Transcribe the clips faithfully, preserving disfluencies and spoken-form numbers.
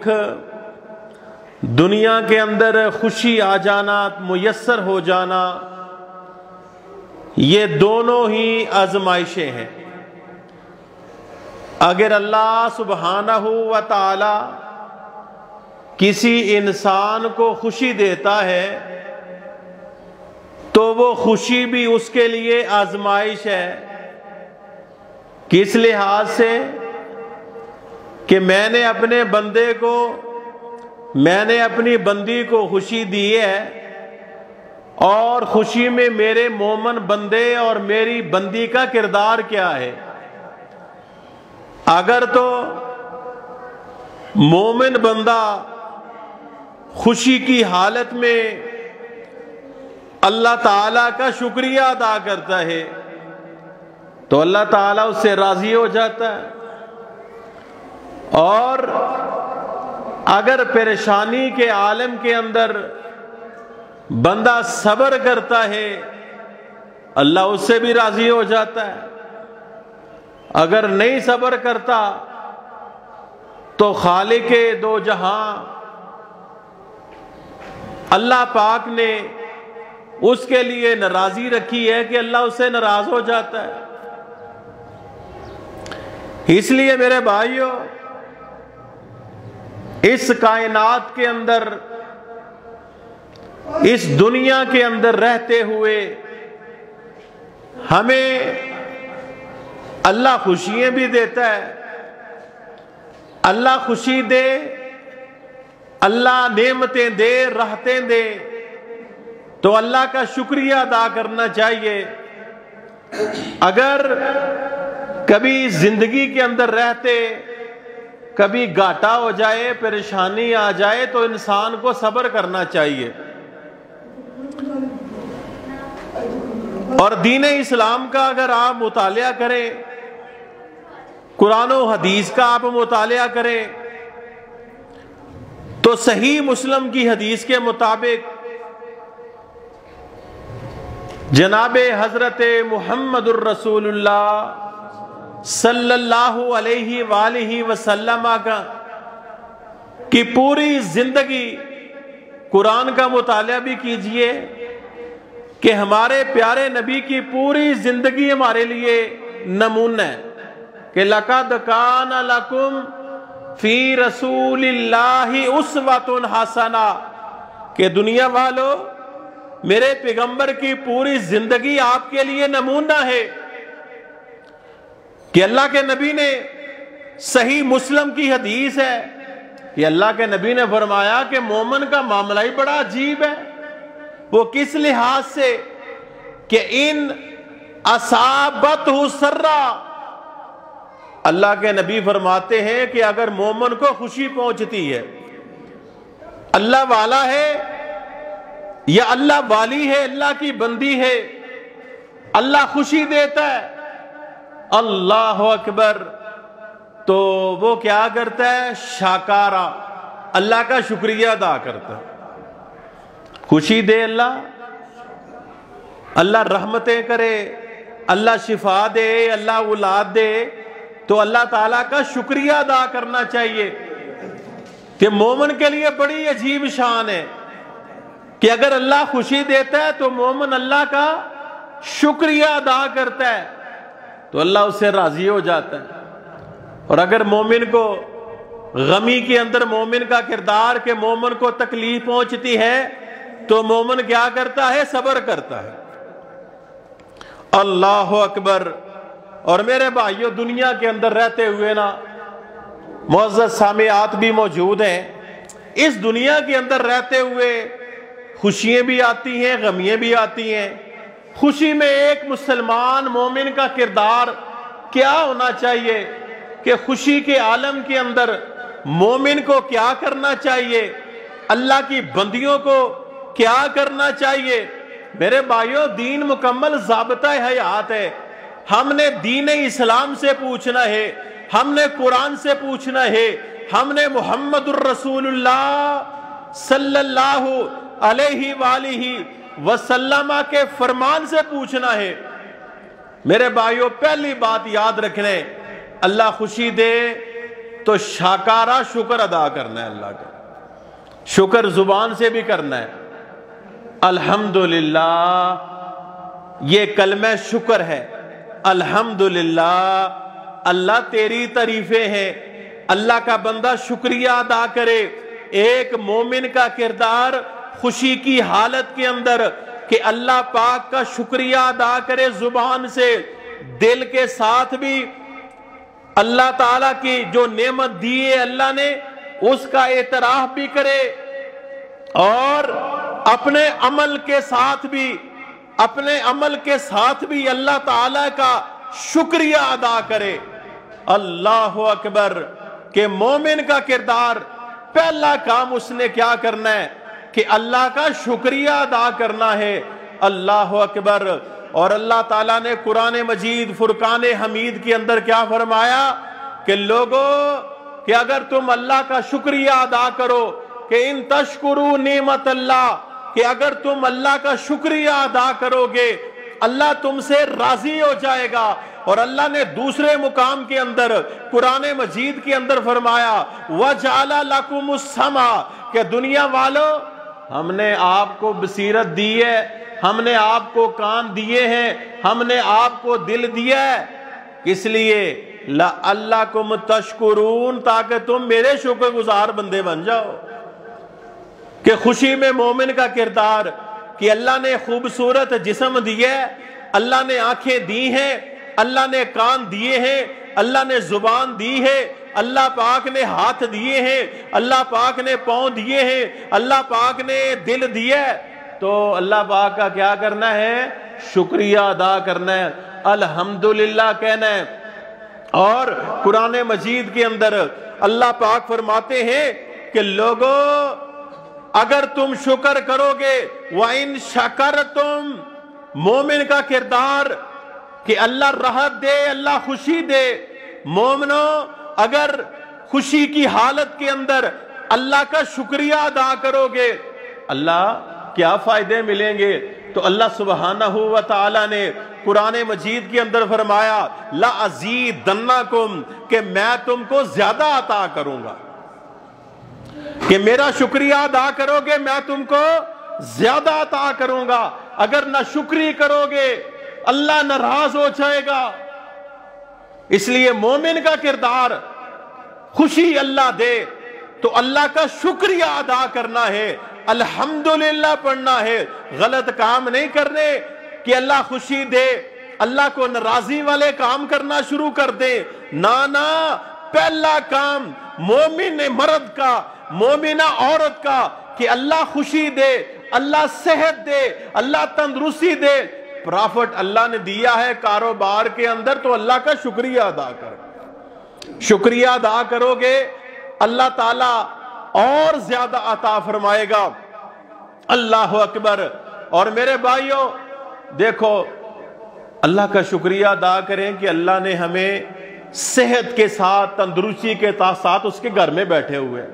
دکھ، دنیا کے اندر خوشی آ جانا، میسر ہو جانا، یہ دونوں ہی آزمائشیں ہیں۔ اگر اللہ سبحانہ و تعالی کسی انسان کو خوشی دیتا ہے تو وہ خوشی بھی اس کے لیے آزمائش ہے۔ کس لحاظ سے؟ کہ میں نے اپنے بندے کو، میں نے اپنی بندی کو خوشی دی ہے، اور خوشی میں میرے مومن بندے اور میری بندی کا کردار کیا ہے۔ اگر تو مومن بندہ خوشی کی حالت میں اللہ تعالیٰ کا شکریہ ادا کرتا ہے تو اللہ تعالیٰ اس سے راضی ہو جاتا ہے، اور اگر پریشانی کے عالم کے اندر بندہ صبر کرتا ہے اللہ اس سے بھی راضی ہو جاتا ہے۔ اگر نہیں صبر کرتا تو خالق دو جہاں اللہ پاک نے اس کے لیے ناراضی رکھی ہے کہ اللہ اس سے ناراض ہو جاتا ہے۔ اس لیے میرے بھائیو، اس کائنات کے اندر، اس دنیا کے اندر رہتے ہوئے ہمیں اللہ خوشیاں بھی دیتا ہے۔ اللہ خوشی دے، اللہ نعمتیں دے، راحتیں دے، تو اللہ کا شکریہ ادا کرنا چاہیے۔ اگر کبھی زندگی کے اندر رہتے کبھی گھاٹا ہو جائے، پریشانی آ جائے تو انسان کو صبر کرنا چاہیے، اور دین اسلام کا اگر آپ مطالعہ کریں، قرآن و حدیث کا آپ مطالعہ کریں، تو صحیح مسلم کی حدیث کے مطابق جناب حضرت محمد الرسول اللہ صلی اللہ علیہ وآلہ وسلم کا کی پوری زندگی، قرآن کا مطالعہ بھی کیجئے کہ ہمارے پیارے نبی کی پوری زندگی ہمارے لیے نمونہ ہے کہ لَقَدْ كَانَ لَكُمْ فِي رَسُولِ اللَّهِ أُسْوَةٌ حَسَنَةٌ، کہ دنیا والو میرے پیغمبر کی پوری زندگی آپ کے لیے نمونہ ہے۔ کہ اللہ کے نبی نے، صحیح مسلم کی حدیث ہے کہ اللہ کے نبی نے فرمایا کہ مومن کا معاملہ ہی بڑا عجیب ہے۔ وہ کس لحاظ سے؟ کہ ان اصابتہ سرا، اللہ کے نبی فرماتے ہیں کہ اگر مومن کو خوشی پہنچتی ہے، اللہ والا ہے یا اللہ والی ہے، اللہ کی بندی ہے، اللہ خوشی دیتا ہے، اللہ اکبر، تو وہ کیا کرتا ہے؟ شاکارا، اللہ کا شکریہ ادا کرتا ہے۔ خوشی دے اللہ، اللہ رحمتیں کرے، اللہ شفا دے، اللہ اولاد دے، تو اللہ تعالیٰ کا شکریہ ادا کرنا چاہیے۔ کہ مومن کے لیے بڑی عجیب شان ہے کہ اگر اللہ خوشی دیتا ہے تو مومن اللہ کا شکریہ ادا کرتا ہے تو اللہ اس سے راضی ہو جاتا ہے۔ اور اگر مومن کو غمی کے اندر مومن کا کردار کہ مومن کو تکلیف پہنچتی ہے تو مومن کیا کرتا ہے؟ صبر کرتا ہے۔ اللہ اکبر۔ اور میرے بھائیو، دنیا کے اندر رہتے ہوئے نا، معزز سامعات بھی موجود ہیں، اس دنیا کے اندر رہتے ہوئے خوشیاں بھی آتی ہیں، غمیاں بھی آتی ہیں۔ خوشی میں ایک مسلمان مومن کا کردار کیا ہونا چاہیے؟ کہ خوشی کے عالم کے اندر مومن کو کیا کرنا چاہیے؟ اللہ کی بندیوں کو کیا کرنا چاہیے؟ میرے بھائیو، دین مکمل ضابطہ حیات ہے۔ ہم نے دین اسلام سے پوچھنا ہے، ہم نے قرآن سے پوچھنا ہے، ہم نے محمد الرسول اللہ صلی اللہ علیہ وآلہ وسلم کے فرمان سے پوچھنا ہے۔ میرے بھائیو، پہلی بات یاد رکھنے، اللہ خوشی دے تو شاکارہ شکر ادا کرنا ہے اللہ کا. شکر زبان سے بھی کرنا ہے. الحمدللہ یہ کلمہ شکر ہے. الحمدللہ اللہ تیری تعریفیں ہیں. اللہ کا بندہ شکریہ ادا کرے. ایک مومن کا کردار خوشی کی حالت کے اندر کہ اللہ پاک کا شکریہ ادا کرے زبان سے, دل کے ساتھ بھی اللہ تعالیٰ کی جو نعمت دی ہے اللہ نے اس کا اعتراف بھی کرے, اور اپنے عمل کے ساتھ بھی اپنے عمل کے ساتھ بھی اللہ تعالیٰ کا شکریہ ادا کرے. اللہ اکبر. کہ مومن کا کردار پہلا کام اس نے کیا کرنا ہے کہ اللہ کا شکریہ ادا کرنا ہے. اللہ اکبر. اور اللہ تعالیٰ نے قرآن مجید فرقان حمید کے اندر کیا فرمایا کہ لوگو کہ اگر تم اللہ کا شکریہ ادا کرو, کہ ان تشکرو نعمت اللہ, کہ اگر تم اللہ کا شکریہ ادا کرو گے اللہ تم سے راضی ہو جائے گا. اور اللہ نے دوسرے مقام کے اندر قرآن مجید کے اندر فرمایا وَجَعَلَ لَكُمُ السَّمْعَ, کہ دنیا والو ہم نے آپ کو بصیرت دی ہے, ہم نے آپ کو کان دیے ہیں, ہم نے آپ کو دل دیا ہے. کس لیے؟ لَعَلَّكُمْ تَشْكُرُونَ, تاکہ تم میرے شکر گزار بندے بن جاؤ. کہ خوشی میں مومن کا کردار کہ اللہ نے خوبصورت جسم دیے, اللہ نے آنکھیں دی ہیں, اللہ نے کان دیے ہیں, اللہ نے زبان دی ہے, اللہ پاک نے ہاتھ دیے ہیں, اللہ پاک نے پاؤں دیے ہیں, اللہ پاک نے دل دیا ہے. تو اللہ پاک کا کیا کرنا ہے؟ شکریہ ادا کرنا ہے, الحمدللہ کہنا ہے. اور قرآن مجید کے اندر اللہ پاک فرماتے ہیں کہ لوگو اگر تم شکر کرو گے وَإِن شَكَرْتُمْ, مومن کا کردار کہ اللہ راحت دے, اللہ خوشی دے. مومنو اگر خوشی کی حالت کے اندر اللہ کا شکریہ ادا کرو گے اللہ کیا فائدے ملیں گے؟ تو اللہ سبحانہ و تعالی نے قرآن مجید کے اندر فرمایا لَأَزِيدَنَّكُمْ, کہ میں تم کو زیادہ عطا کروں گا. کہ میرا شکریہ ادا کرو گے میں تم کو زیادہ عطا کروں گا. اگر نہ شکری کرو گے اللہ ناراض ہو جائے گا. اس لیے مومن کا کردار خوشی اللہ دے تو اللہ کا شکریہ ادا کرنا ہے, الحمدللہ پڑھنا ہے. غلط کام نہیں کرنے کہ اللہ خوشی دے اللہ کو ناراضی والے کام کرنا شروع کر دے. نا نا, پہلا کام مومن مرد کا, مومنہ عورت کا کہ اللہ خوشی دے, اللہ صحت دے, اللہ تندرستی دے. پرافٹ اللہ نے دیا ہے کاروبار کے اندر تو اللہ کا شکریہ ادا کر. شکریہ ادا کرو گے اللہ تعالیٰ اور زیادہ عطا فرمائے گا. اللہ اکبر. اور میرے بھائیوں دیکھو اللہ کا شکریہ ادا کریں کہ اللہ نے ہمیں صحت کے ساتھ تندرستی کے ساتھ اس کے گھر میں بیٹھے ہوئے.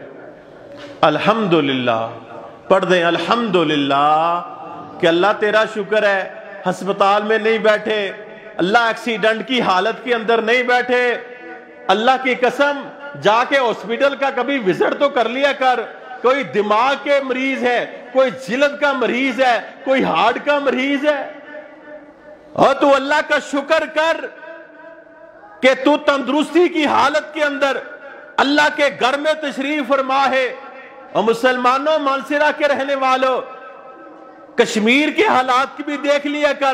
الحمدللہ پڑھ دیں الحمدللہ کہ اللہ تیرا شکر ہے ہسپتال میں نہیں بیٹھے, اللہ ایکسیڈنٹ کی حالت کے اندر نہیں بیٹھے. اللہ کی قسم جا کے ہاسپٹل کا کبھی وزٹ تو کر لیا کر. کوئی دماغ کے مریض ہے, کوئی جلد کا مریض ہے, کوئی ہارٹ کا مریض ہے, اور تو اللہ کا شکر کر کہ تو تندرستی کی حالت کے اندر اللہ کے گھر میں تشریف فرما ہے. اور مسلمانوں مانسرا کے رہنے والوں کشمیر کے حالات کی بھی دیکھ لیا کر.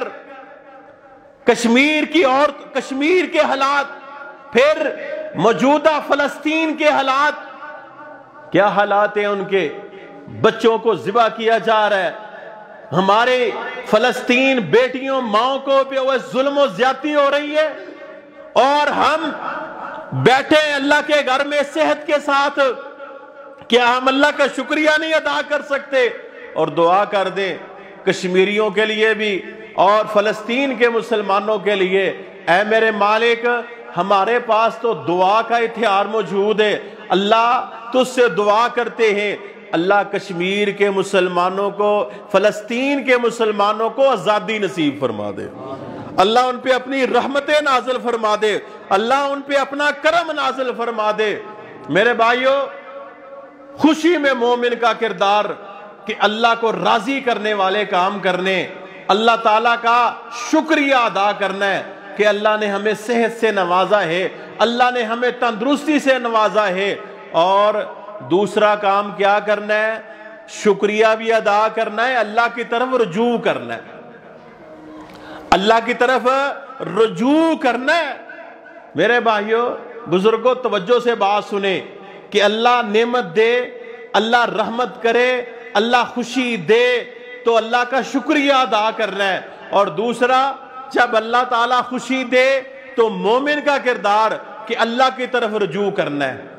کشمیر کی اور کشمیر کے حالات, پھر موجودہ فلسطین کے حالات, کیا حالات ہیں ان کے؟ بچوں کو ذبح کیا جا رہا ہے. ہمارے فلسطین بیٹیوں ماؤں کو پہ وہ ظلم و زیادتی ہو رہی ہے, اور ہم بیٹھے اللہ کے گھر میں صحت کے ساتھ. کیا ہم اللہ کا شکریہ نہیں ادا کر سکتے؟ اور دعا کر دیں کشمیریوں کے لیے بھی اور فلسطین کے مسلمانوں کے لیے. اے میرے مالک ہمارے پاس تو دعا کا ہتھیار موجود ہے, اللہ تجھ سے دعا کرتے ہیں اللہ کشمیر کے مسلمانوں کو, فلسطین کے مسلمانوں کو آزادی نصیب فرما دے. اللہ ان پہ اپنی رحمتیں نازل فرما دے, اللہ ان پہ اپنا کرم نازل فرما دے. میرے بھائیوں، خوشی میں مومن کا کردار کہ اللہ کو راضی کرنے والے کام کرنے، اللہ تعالیٰ کا شکریہ ادا کرنا ہے کہ اللہ نے ہمیں صحت سے نوازا ہے، اللہ نے ہمیں تندرستی سے نوازا ہے، اور دوسرا کام کیا کرنا ہے؟ شکریہ بھی ادا کرنا ہے، اللہ کی طرف رجوع کرنا ہے، اللہ کی طرف رجوع کرنا ہے۔ میرے بھائیوں بزرگوں، توجہ سے بات سنیں کہ اللہ نعمت دے، اللہ رحمت کرے، اللہ خوشی دے تو اللہ کا شکریہ ادا کرنا ہے، اور دوسرا جب اللہ تعالیٰ خوشی دے تو مومن کا کردار کہ اللہ کی طرف رجوع کرنا ہے۔